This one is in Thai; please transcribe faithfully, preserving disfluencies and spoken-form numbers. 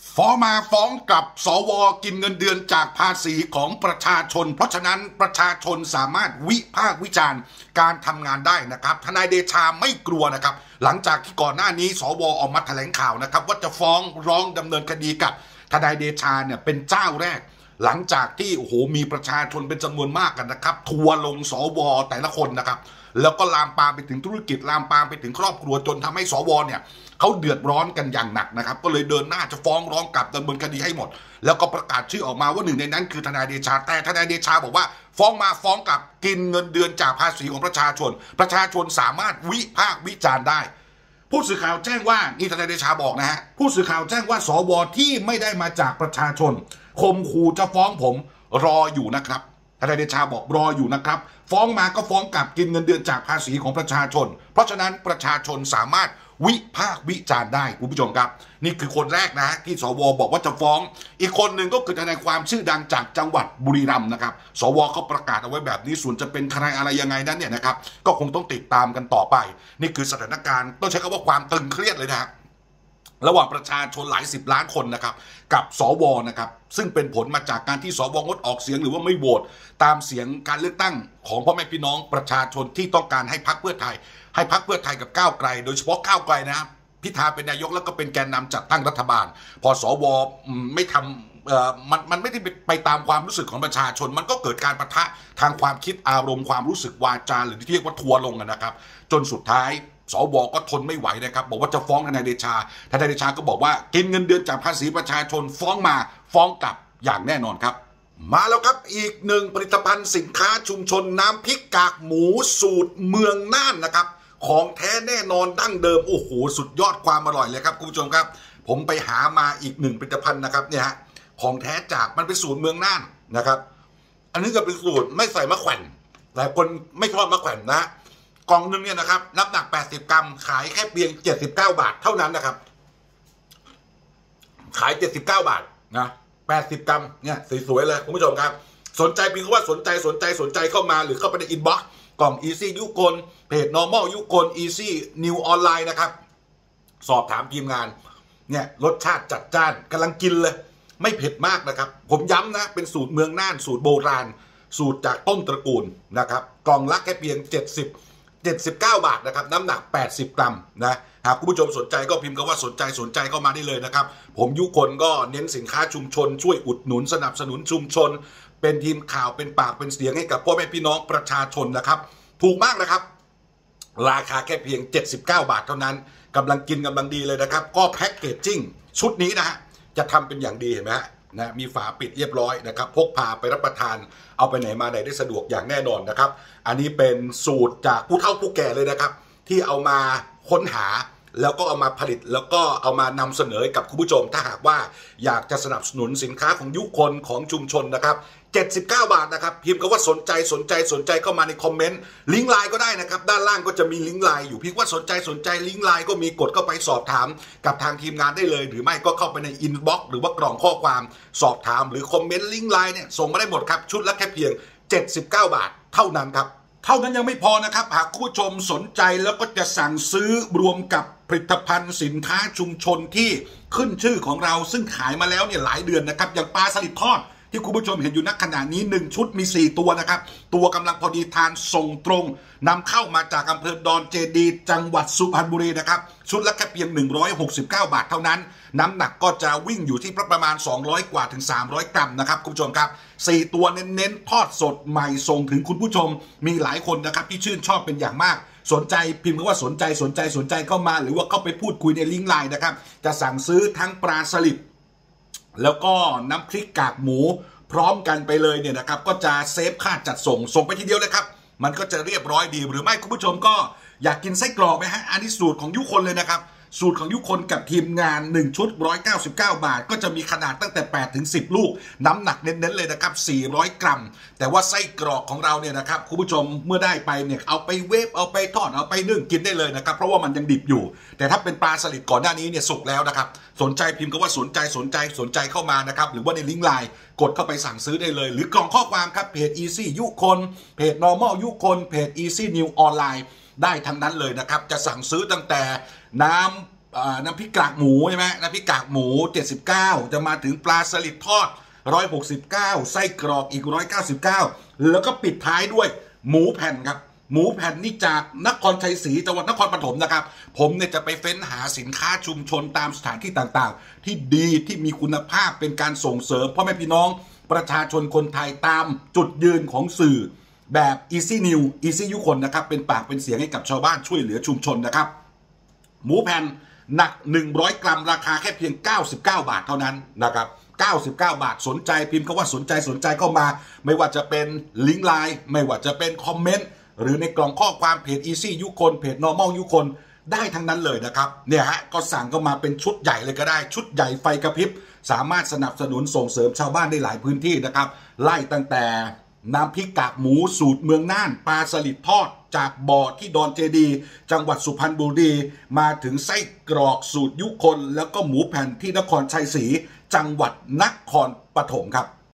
ฟ้องมาฟ้องกับสวกินเงินเดือนจากภาษีของประชาชนเพราะฉะนั้นประชาชนสามารถวิพากษ์วิจารณ์การทำงานได้นะครับทนายเดชาไม่กลัวนะครับหลังจากที่ก่อนหน้านี้สวออกมาแถลงข่าวนะครับว่าจะฟ้องร้องดำเนินคดีกับทนายเดชาเนี่ยเป็นเจ้าแรกหลังจากที่โอ้โหมีประชาชนเป็นจำนวนมากกันนะครับทัวร์ลงสวแต่ละคนนะครับแล้วก็ลามปามไปถึงธุรกิจลามปามไปถึงครอบครัวจนทำให้สวเนี่ยเขาเดือดร้อนกันอย่างหนักนะครับก็เลยเดินหน้าจะฟ้องร้องกลับดำเนินคดีให้หมดแล้วก็ประกาศชื่อออกมาว่าหนึ่งในนั้นคือทนายเดชาแต่ทนายเดชาบอกว่าฟ้องมาฟ้องกลับกินเงินเดือนจากภาษีของประชาชนประชาชนสามารถวิพากษ์วิจารณ์ได้ผู้สื่อข่าวแจ้งว่านี่ทนายเดชาบอกนะฮะผู้สื่อข่าวแจ้งว่าสวที่ไม่ได้มาจากประชาชนข่มขู่จะฟ้องผมรออยู่นะครับทนายเดชาบอกรออยู่นะครับฟ้องมาก็ฟ้องกลับกินเงินเดือนจากภาษีของประชาชนเพราะฉะนั้นประชาชนสามารถวิพากษ์วิจารณ์ได้คุณผู้ชมครับนี่คือคนแรกนะที่สวบอกว่าจะฟ้องอีกคนหนึ่งก็คือทนายความชื่อดังจากจังหวัดบุรีรัมย์นะครับสวเขาประกาศเอาไว้แบบนี้ส่วนจะเป็นใครอะไรยังไงนั้นเนี่ยนะครับก็คงต้องติดตามกันต่อไปนี่คือสถานการณ์ต้องใช้คำว่าความตึงเครียดเลยนะระหว่างประชาชนหลายสิบล้านคนนะครับกับสวนะครับซึ่งเป็นผลมาจากการที่สวงดออกเสียงหรือว่าไม่โหวตตามเสียงการเลือกตั้งของพ่อแม่พี่น้องประชาชนที่ต้องการให้พรรคเพื่อไทยให้พรรคเพื่อไทยกับก้าวไกลโดยเฉพาะก้าวไกลนะครับพิธาเป็นนายกแล้วก็เป็นแกนนำจัดตั้งรัฐบาลพอสวไม่ทำเอ่อมันมันไม่ได้ไปตามความรู้สึกของประชาชนมันก็เกิดการปะทะทางความคิดอารมณ์ความรู้สึกวาจาหรือที่เรียกว่าทัวร์ลงนะครับจนสุดท้ายสวก็ทนไม่ไหวนะครับบอกว่าจะฟ้องทนายเดชาทนายเดชาก็บอกว่ากินเงินเดือนจากภาษีประชาชนฟ้องมาฟ้องกลับอย่างแน่นอนครับมาแล้วครับอีกหนึ่งผลิตภัณฑ์สินค้าชุมชนน้ำพริกกากหมูสูตรเมืองน่านนะครับของแท้แน่นอนดั้งเดิมโอ้โหสุดยอดความอร่อยเลยครับคุณผู้ชมครับผมไปหามาอีกหนึ่งผลิตภัณฑ์นะครับเนี่ยฮะของแท้จากมันเป็นสูตรเมืองน่านนะครับอันนี้ก็เป็นสูตรไม่ใส่มะแขวนหลายคนไม่ชอบมะแขวนนะกล่องนึงเนี่ยนะครับน้ำหนักแปดสิบกรัมขายแค่เพียงเจ็ดสิบเก้าบาทเท่านั้นนะครับขายเจ็ดสิบเก้าบาทนะแปดสิบกรัมเนี่ยสวยๆเลยคุณผู้ชมครับสนใจเพียงว่าสนใจสนใจสนใจเข้ามาหรือเข้าไปในอินบ็อกซ์กล่อง Easy ยุกลเพจ Normal ยุกล Easy New ออนไลน์นะครับสอบถามทีมงานเนี่ยรสชาติจัดจ้านกำลังกินเลยไม่เผ็ดมากนะครับผมย้ำนะเป็นสูตรเมืองน่านสูตรโบราณสูตรจากต้นตระกูลนะครับกล่องละแค่เพียงเจ็ดสิบ เจ็ดสิบเก้าบาทนะครับน้ำหนักแปดสิบกรัมนะหากคุณผู้ชมสนใจก็พิมพ์คำว่าสนใจสนใจเข้ามาได้เลยนะครับผมยุคนก็เน้นสินค้าชุมชนช่วยอุดหนุนสนับสนุนชุมชนเป็นทีมข่าวเป็นปากเป็นเสียงให้กับพ่อแม่พี่น้องประชาชนนะครับถูกมากนะครับราคาแค่เพียงเจ็ดสิบเก้าบาทเท่านั้นกำลังกินกำลังดีเลยนะครับก็แพ็กเกจจิ้งชุดนี้นะฮะจะทำเป็นอย่างดีเห็นไหมฮะนะมีฝาปิดเรียบร้อยนะครับพกพาไปรับประทานเอาไปไหนมาไหนได้สะดวกอย่างแน่นอนนะครับอันนี้เป็นสูตรจากผู้เฒ่าผู้แก่เลยนะครับที่เอามาค้นหาแล้วก็เอามาผลิตแล้วก็เอามานำเสนอกับคุณผู้ชมถ้าหากว่าอยากจะสนับสนุนสินค้าของยุคนของชุมชนนะครับเจ็ดสิบเก้าบาทนะครับพิมพ์คำว่าสนใจสนใจสนใจเข้ามาในคอมเมนต์ลิงก์ไลน์ก็ได้นะครับด้านล่างก็จะมีลิงก์ไลน์อยู่พิมพ์ว่าสนใจสนใจลิงก์ไลน์ก็มีกดเข้าไปสอบถามกับทางทีมงานได้เลยหรือไม่ก็เข้าไปในอินบ็อกซ์หรือว่ากล่องข้อความสอบถามหรือคอมเมนต์ลิงก์ไลน์เนี่ยส่งมาได้หมดครับชุดละแค่เพียงเจ็ดสิบเก้าบาทเท่านั้นครับเท่านั้นยังไม่พอนะครับหากผู้ชมสนใจแล้วก็จะสั่งซื้อรวมกับผลิตภัณฑ์สินค้าชุมชนที่ขึ้นชื่อของเราซึ่งขายมาแล้วเนี่ยหลายเดือนนะครับอย่างปลาสลิดทอดที่คุณผู้ชมเห็นอยู่ณขณะนี้หนึ่งชุดมีสี่ตัวนะครับตัวกำลังพอดีทานส่งตรงนำเข้ามาจากอำเภอดอนเจดีจังหวัดสุพรรณบุรีนะครับชุดละแค่เพียงหนึ่งร้อยหกสิบเก้าบาทเท่านั้นน้ำหนักก็จะวิ่งอยู่ที่ประมาณสองร้อยกว่าถึงสามร้อยกรัมนะครับคุณผู้ชมครับสี่ตัวเน้นๆทอดสดใหม่ส่งถึงคุณผู้ชมมีหลายคนนะครับที่ชื่นชอบเป็นอย่างมากสนใจพิมพ์คำว่าสนใจสนใจสนใจเข้ามาหรือว่าเข้าไปพูดคุยในลิงก์ไลน์นะครับจะสั่งซื้อทั้งปลาสลิดแล้วก็น้ำพริกกากหมูพร้อมกันไปเลยเนี่ยนะครับก็จะเซฟค่าจัดส่งส่งไปทีเดียวเลยครับมันก็จะเรียบร้อยดีหรือไม่คุณผู้ชมก็อยากกินไส้กรอกไหมฮะอันนี้สูตรของยุคนเลยนะครับสูตรของยุคนกับทีมงานหนึ่งชุดหนึ่งร้อยเก้าสิบเก้าบาทก็จะมีขนาดตั้งแต่แปดถึงสิบลูกน้ำหนักเน้นๆเลยนะครับสี่ร้อยกรัมแต่ว่าไส้กรอกของเราเนี่ยนะครับคุณผู้ชมเมื่อได้ไปเนี่ยเอาไปเวฟเอาไปทอดเอาไปนึ่งกินได้เลยนะครับเพราะว่ามันยังดิบอยู่แต่ถ้าเป็นปลาสลิดก่อนหน้านี้เนี่ยสุกแล้วนะครับสนใจพิมพ์คำว่าสนใจสนใจสนใจเข้ามานะครับหรือว่าในลิงก์ไลน์กดเข้าไปสั่งซื้อได้เลยหรือกล่องข้อความครับเพจ Easy ยุคนเพจ Normal ยุคนเพจ Easy New ออนไลน์ได้ทั้งนั้นเลยนะครับจะสั่งซื้อตั้งแต่น้ำน้ำพริกกากหมูใช่ไหมน้ำพริกกากหมูเจ็ดสิบเก้าจะมาถึงปลาสลิดทอดหนึ่งร้อยหกสิบเก้าไส้กรอกอีกหนึ่งร้อยเก้าสิบเก้าแล้วก็ปิดท้ายด้วยหมูแผ่นครับหมูแผ่นนี่จากนครชัยศรีจังหวัดนครปฐมนะครับผมเนี่ยจะไปเฟ้นหาสินค้าชุมชนตามสถานที่ต่างๆที่ดีที่มีคุณภาพเป็นการส่งเสริมพ่อแม่พี่น้องประชาชนคนไทยตามจุดยืนของสื่อแบบ Easy New Easy ยุคนนะครับเป็นปากเป็นเสียงให้กับชาวบ้านช่วยเหลือชุมชนนะครับหมูแผ่นหนักหนึ่งร้อยกรัมราคาแค่เพียงเก้าสิบเก้าบาทเท่านั้นนะครับเก้าสิบเก้าบาทสนใจพิมพ์คำว่าสนใจสนใจเข้ามาไม่ว่าจะเป็นลิงก์ไลน์ไม่ว่าจะเป็นคอมเมนต์หรือในกล่องข้อความเพจ Easy ยุคนเพจ Normal ยุคนได้ทั้งนั้นเลยนะครับเนี่ยฮะก็สั่งเข้ามาเป็นชุดใหญ่เลยก็ได้ชุดใหญ่ไฟกระพริบสามารถสนับสนุนส่งเสริมชาวบ้านได้หลายพื้นที่นะครับไล่ตั้งแต่น้ำพริกกากหมูสูตรเมืองน่านปลาสลิดทอดจากบ่อที่ดอนเจดีจังหวัดสุพรรณบุรีมาถึงไส้กรอกสูตรยุคนแล้วก็หมูแผ่นที่นครชัยศรีจังหวัดนครปฐมครับ